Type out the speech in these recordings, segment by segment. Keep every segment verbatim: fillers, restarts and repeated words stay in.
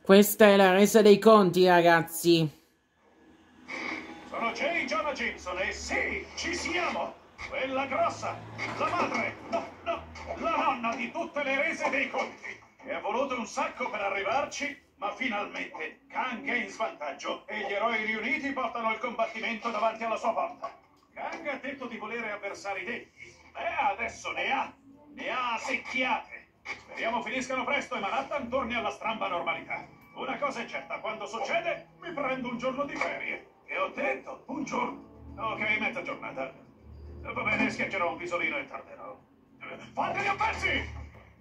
Questa è la resa dei conti, ragazzi. Sono J. Jonah Jameson e sì, ci siamo! Quella grossa, la madre, no, no, la nonna di tutte le rese dei conti. E ha voluto un sacco per arrivarci, ma finalmente Kang è in svantaggio e gli eroi riuniti portano il combattimento davanti alla sua porta. Kang ha detto di volere avversari degni. E adesso ne ha, ne ha secchiate. Speriamo finiscano presto e Manhattan torni alla stramba normalità. Una cosa è certa, quando succede, mi prendo un giorno di ferie. E ho detto, un giorno. Ok, mezza giornata. Va bene, schiaccerò un pisolino e tarderò. Fatevi a pezzi!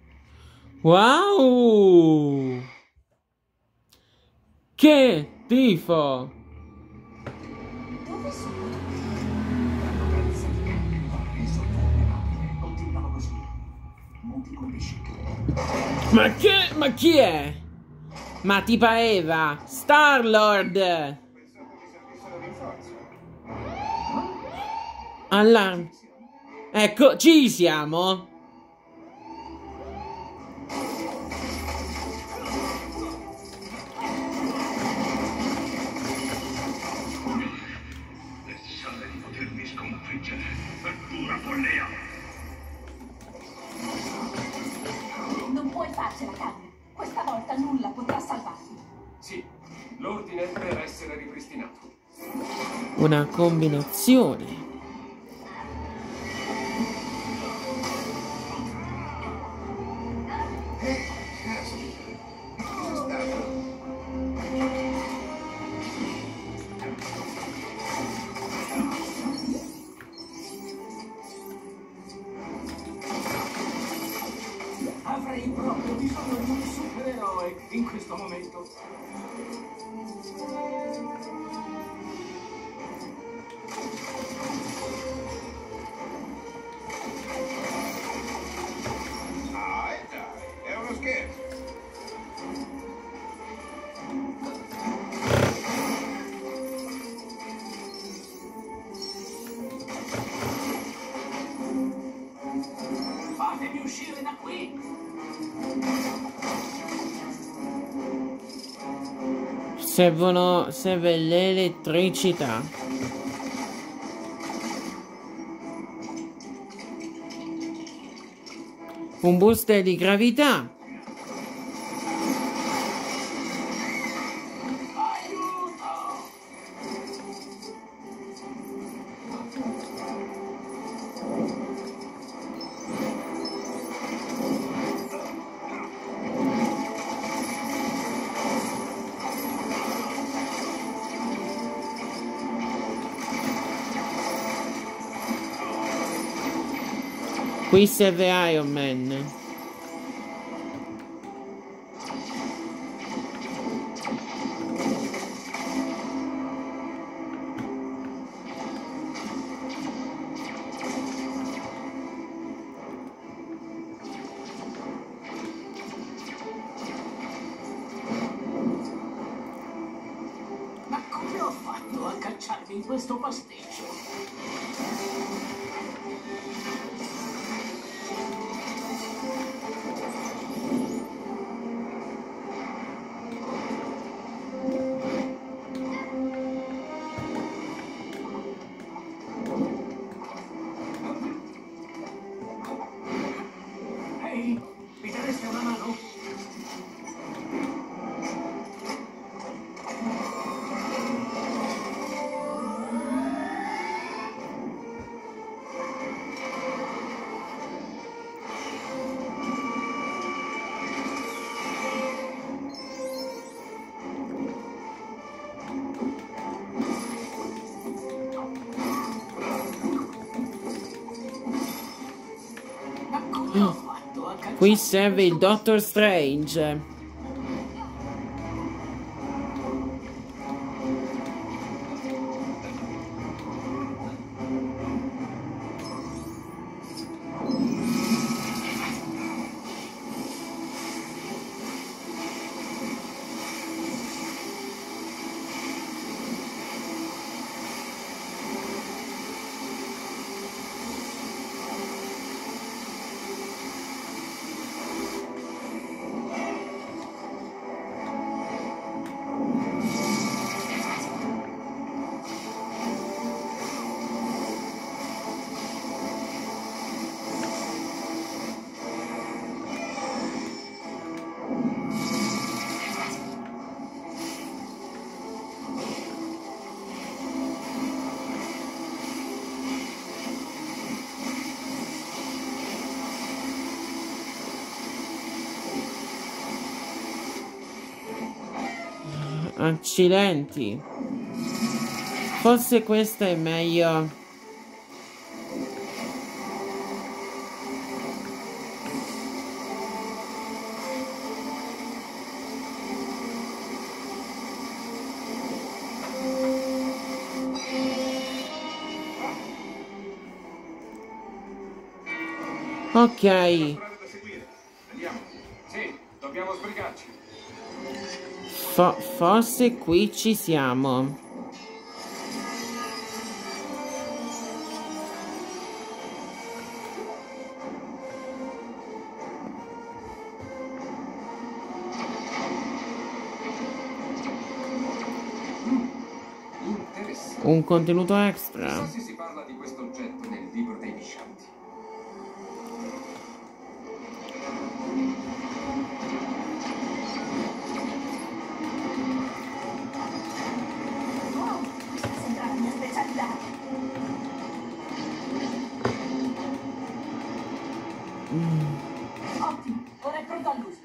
Wow! Che tifo! Dove sono tutti? La potenza di Kang va reso vulnerabile. Continuano così. Non ti colpisci più. Ma che? Ma chi è? Ma tipa Eva! Star-Lord! Pensate mi servissero rinforzi. Allarme! Ecco, ci siamo! Pensare di potermi sconfiggere è pura follia! Non puoi farcela, Kang. Questa volta nulla potrà salvarti. Sì, l'ordine deve essere ripristinato. Una combinazione. Avrei proprio bisogno di un supereroe in questo momento. Ah, e dai, è uno scherzo. Fatemi uscire da qui! Servono... serve l'elettricità. Un booster di gravità. Qui serve Iron Man. Ma come ho fatto a cacciarmi in questo pasticcio? Ehi, mi dareste una mano? Ma come ho fatto a cacciarmi Qui in serve il questo Doctor Strange. Accidenti. Forse questa è meglio. Ok. Andiamo. Sì, dobbiamo sbrigarci. Fo- forse qui ci siamo. Interessante. Un contenuto extra. Chissà se si parla di questo oggetto nel libro dei Vishanti. Wow, questa sembra la mia specialità. Ottimo, ora è pronto all'uso.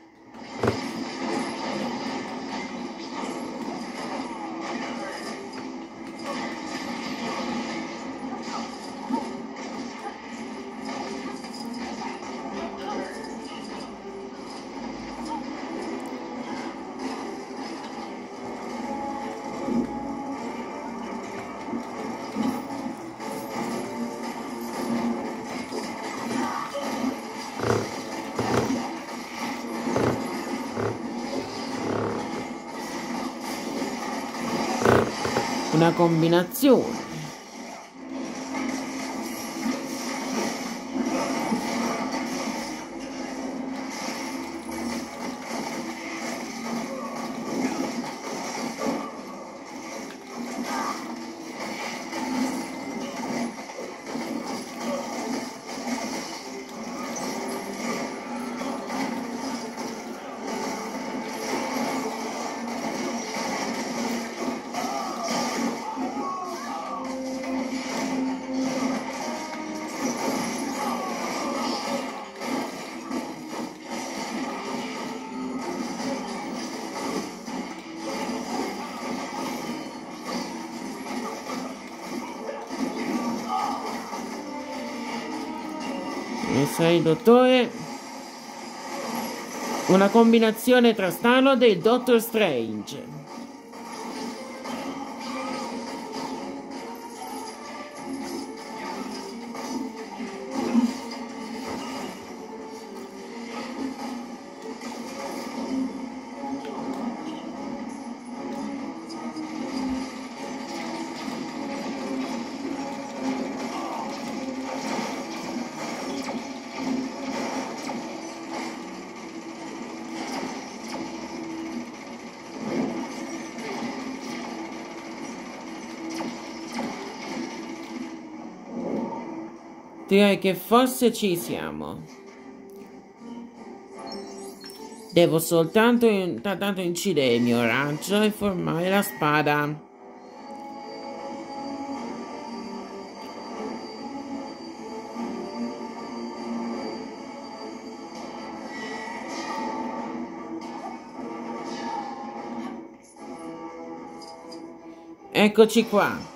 Una combinazione. E sei dottore? Una combinazione tra Star-Lord e Doctor Strange. Direi che forse ci siamo. Devo soltanto intanto incidere il mio raggio e formare la spada. Eccoci qua.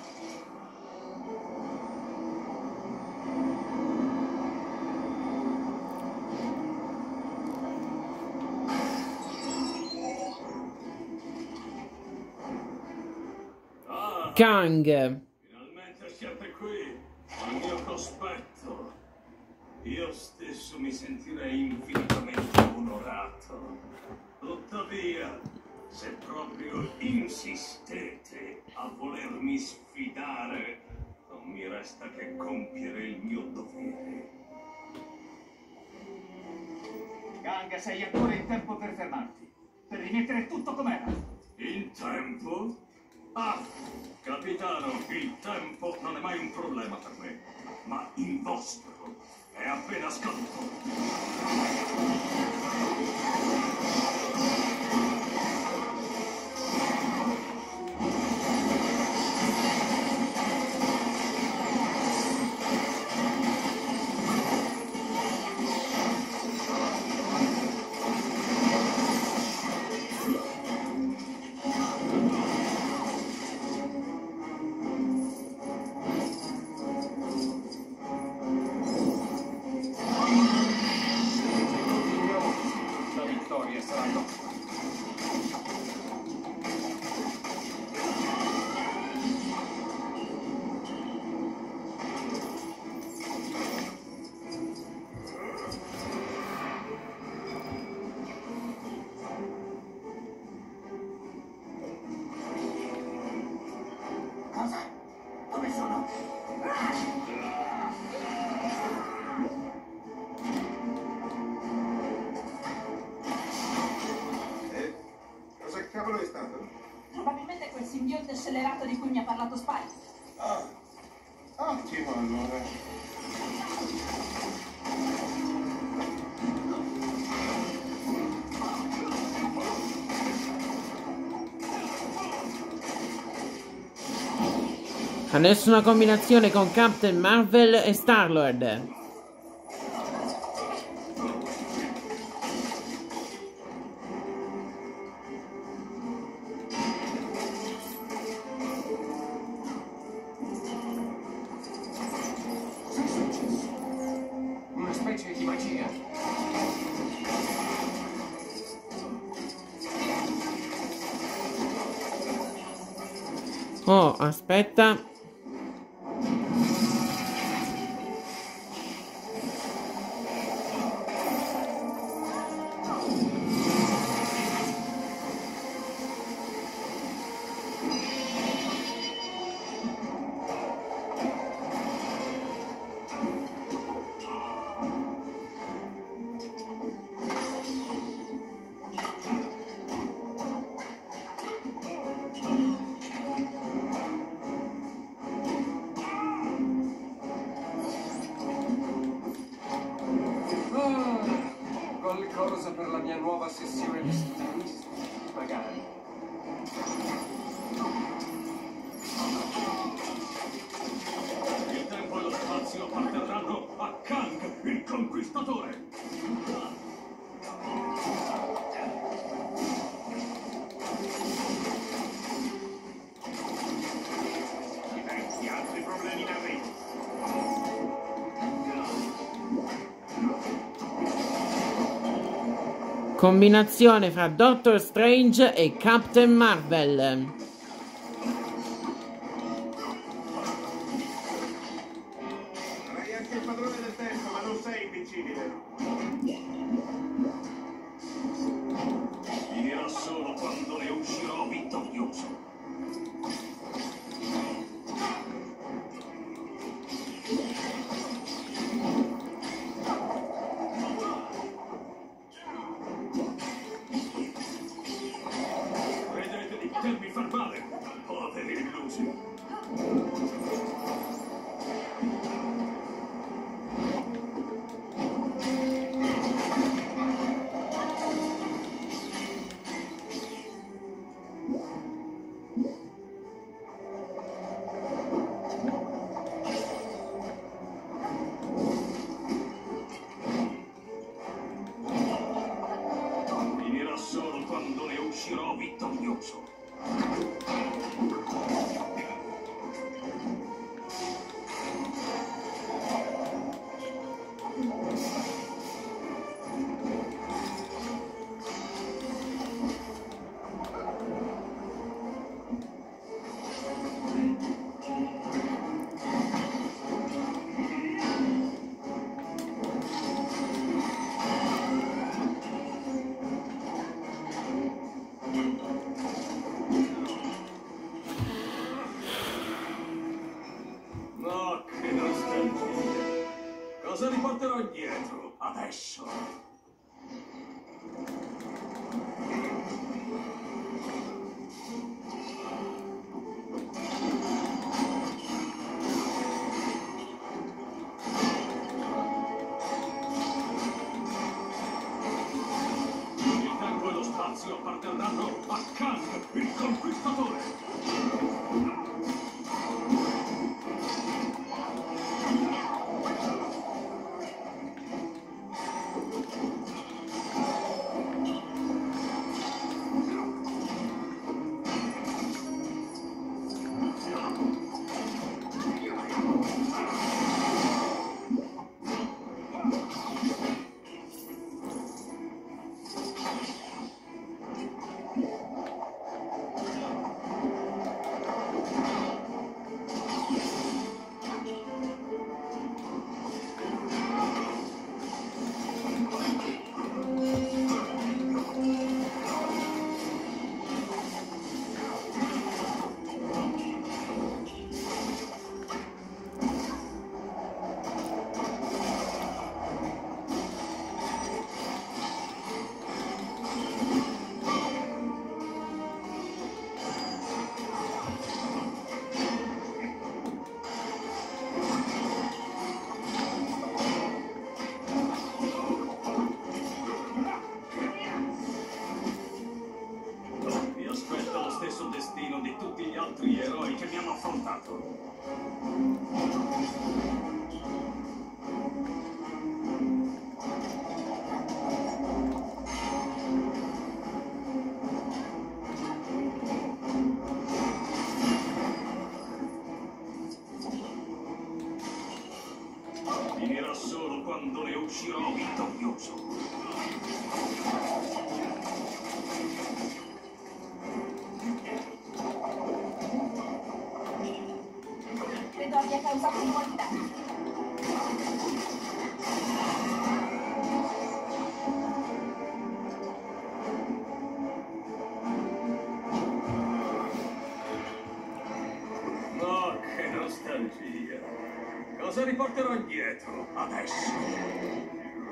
Kang. Finalmente siete qui, al mio cospetto. Io stesso mi sentirei infinitamente onorato. Tuttavia, se proprio insistete a volermi sfidare, non mi resta che compiere il mio dovere. Kang, sei ancora in tempo per fermarti, per rimettere tutto com'era. In tempo? Ah, capitano, il tempo non è mai un problema per me, ma il vostro è appena scaduto. simbionte scellerato di cui mi ha parlato Spike. Ah, ottimo allora. Adesso una combinazione con Captain Marvel e Star-Lord. Una specie di magia. Oh, aspetta. Qualcosa per la mia nuova sessione di stilisti, magari. Il tempo e lo spazio apparterranno a Kang, il conquistatore. Diversi altri problemi in arrivo. Combinazione fra Doctor Strange e Captain Marvel. Sarai anche il padrone del tempo, ma non sei invincibile. Finirà solo quando ne uscirò vittorioso. Credete di potermi far male? Poveri illusi. Finirà solo quando ne uscirò vittorioso. No, che nostalgia. Cosa riporterò indietro adesso? Il tempo e lo spazio apparterranno a Kang, il conquistatore. non so come vuoi tirare. Oh, che nostalgia! Cosa riporterò indietro adesso?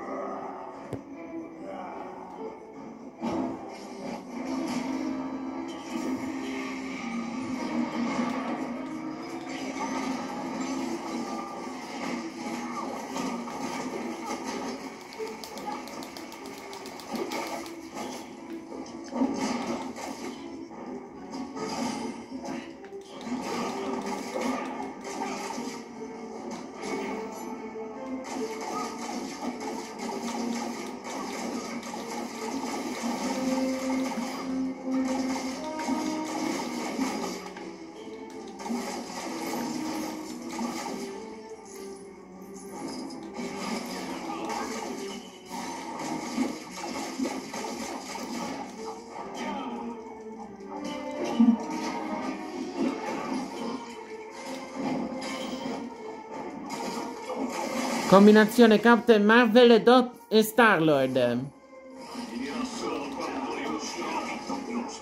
Combinazione Captain Marvel e, Dot e Star-Lord. Finirà solo quando ne uscirò vittorioso.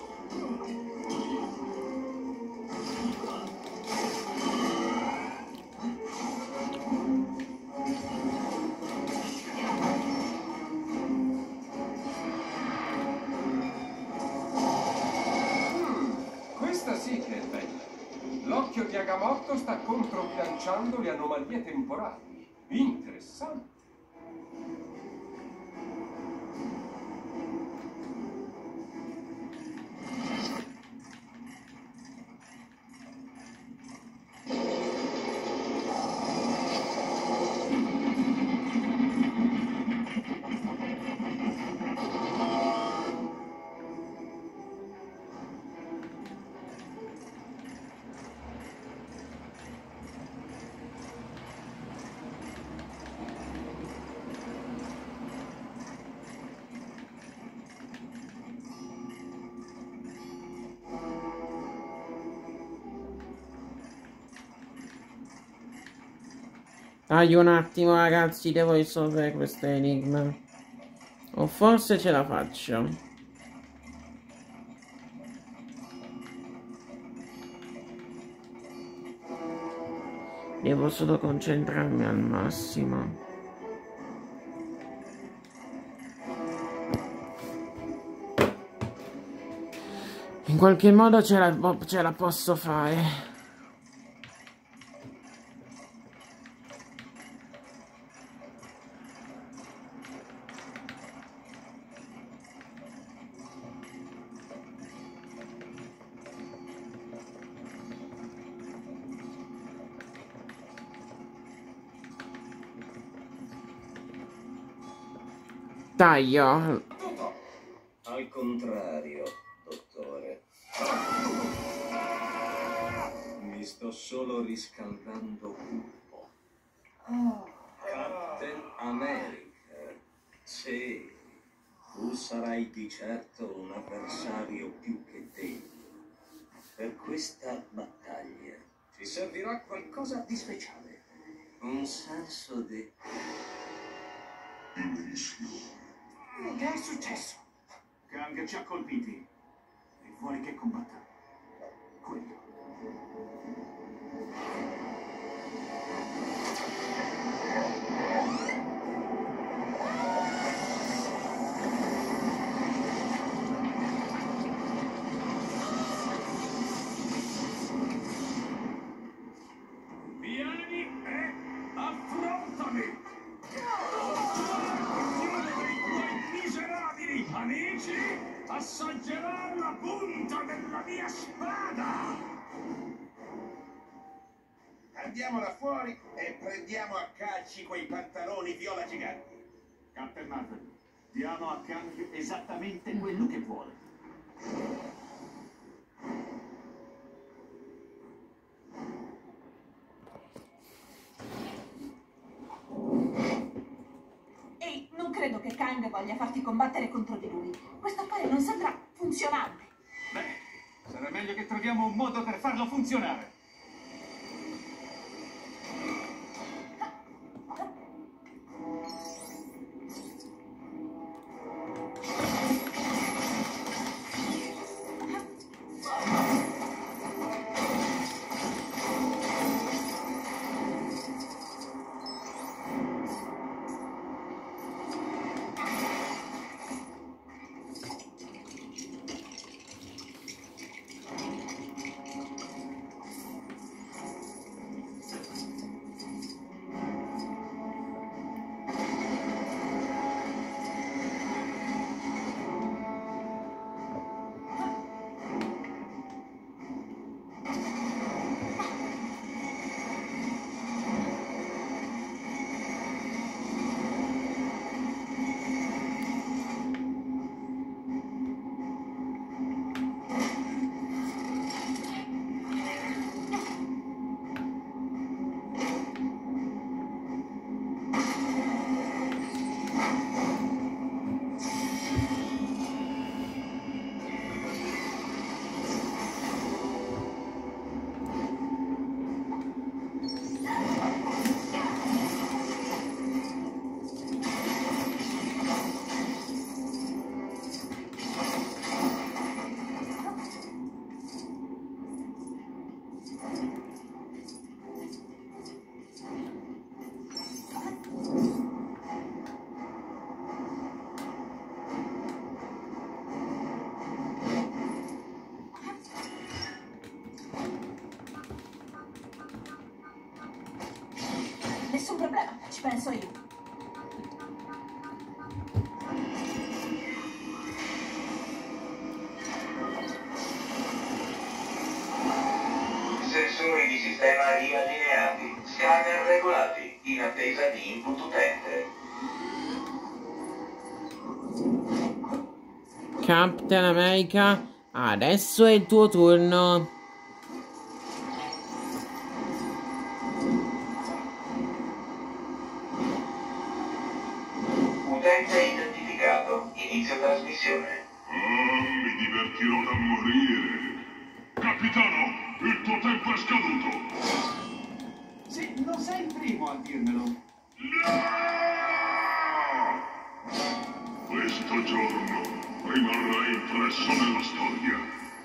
Questa sì che è bella. L'occhio di Agamotto sta controbilanciando le anomalie temporali. Interessante. Dai un attimo ragazzi, devo risolvere questo enigma. O forse ce la faccio. Devo solo concentrarmi al massimo. In qualche modo ce la, ce la posso fare. Taglio. Al contrario, dottore. Mi sto solo riscaldando un po'. Captain America. Sì, tu sarai di certo un avversario più che degno. Per questa battaglia ci servirà qualcosa di speciale. Un senso di... Che è successo? Kang ci ha colpiti e vuole che combatta. Quello. Vieni e affrontami! Miserabili amici, assaggerò la punta della mia spada! Andiamola fuori e prendiamo a calci quei pantaloni viola giganti. Captain Marvel, diamo a Kang esattamente quello che vuole. Ehi, non credo che Kang voglia farti combattere contro di lui. Questo affare non sembra funzionante. Beh, sarà meglio che troviamo un modo per farlo funzionare. ci penso io. Sensori di sistema riallineati, scanner regolati, in attesa di input utente. Captain America, adesso è il tuo turno. Utente identificato, inizio trasmissione. Ah, mi divertirò da morire. Capitano, il tuo tempo è scaduto. Sì, non sei il primo a dirmelo. No! Questo giorno rimarrà impresso nella storia.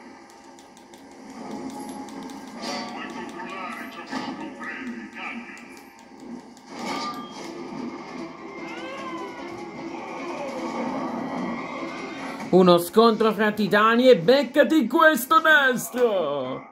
Puoi controllare ciò che non comprendi, cambia. Uno scontro fra titani e beccati questo nastro!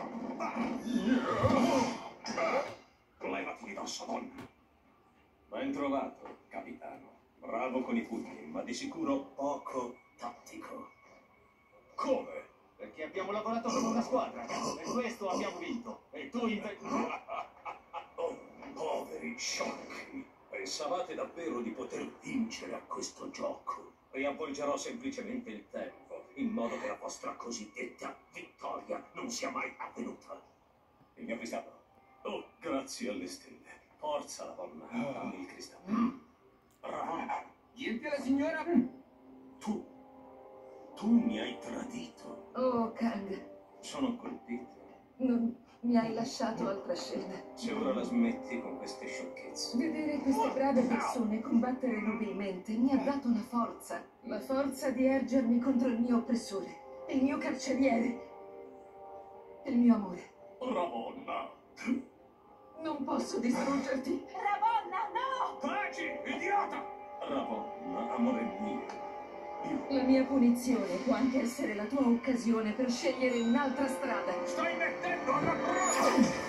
Levati di dosso, donna. Ben trovato, capitano. Bravo con i pugni, ma di sicuro poco tattico. Come? Perché abbiamo lavorato come una squadra, per questo abbiamo vinto. E tu invece... Oh, poveri sciocchi. Pensavate davvero di poter vincere a questo gioco? Riavvolgerò semplicemente il tempo, in modo che la vostra cosiddetta vittoria non sia mai avvenuta. Il mio cristallo. Oh, grazie alle stelle. Forza la donna, dammi il cristallo. Ravonna. Niente la signora... Tu, tu mi hai tradito. Oh, Kang, Sono colpito. non mi hai lasciato altra scelta. Se ora la smetti con queste sciocchezze. Vedere queste brave persone combattere nobilmente mi ha dato la forza. La forza di ergermi contro il mio oppressore, il mio carceriere, il mio amore. Ravonna. Non posso distruggerti. Ravonna, no! Taci, idiota! Ravonna, amore mio. Io... La mia punizione può anche essere la tua occasione per scegliere un'altra strada. Stai mettendo alla prova!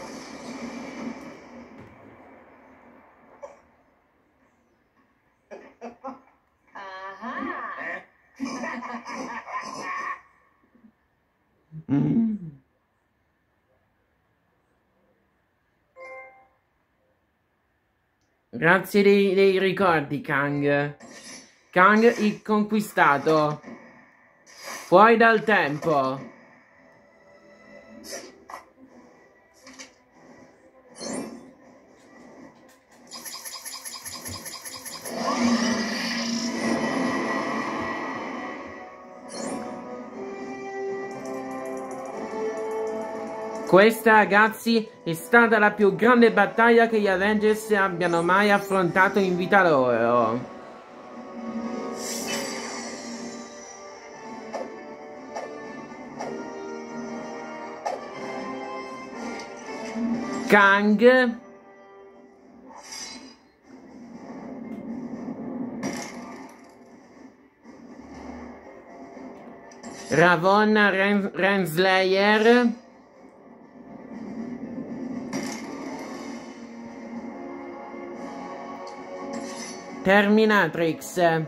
Ah, Mm. Grazie dei, dei ricordi, Kang. Kang il conquistato. Fuori dal tempo. Questa, ragazzi, è stata la più grande battaglia che gli Avengers abbiano mai affrontato in vita loro. Kang Ravonna Ren Renslayer Terminatrix.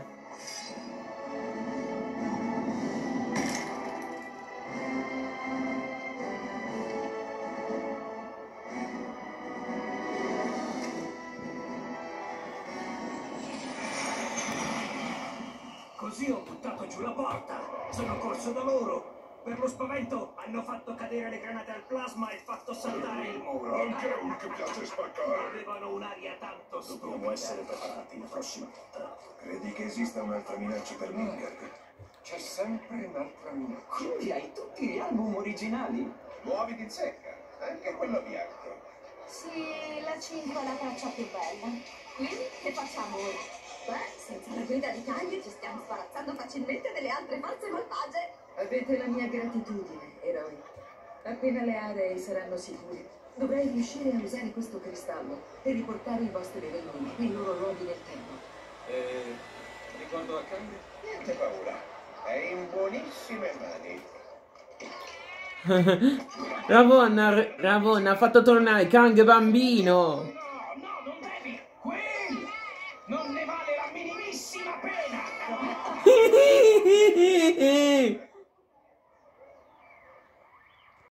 Così ho buttato giù la porta. Sono corso da loro. Per lo spavento hanno fatto cadere le granate al plasma e fatto saltare il muro. Anche a uno che piace spaccare. Avevano un'aria tanto stupida. Dobbiamo essere preparati la prossima volta. Credi che esista un'altra minaccia per Midgard? C'è sempre un'altra minaccia. Quindi hai tutti gli album originali? Nuovi di zecca, anche quello bianco. sì, la cinque è la traccia più bella. Quindi che facciamo ora? Beh, senza la guida di Kang ci stiamo sparazzando facilmente delle altre forze malvagie. Avete la mia gratitudine, eroi. Appena le aree saranno sicure, dovrei riuscire a usare questo cristallo e riportare i vostri regni nei loro luoghi del tempo. E riguardo a Kang? Niente paura, è in buonissime mani. Ravonna, Ravonna ha fatto tornare Kang bambino.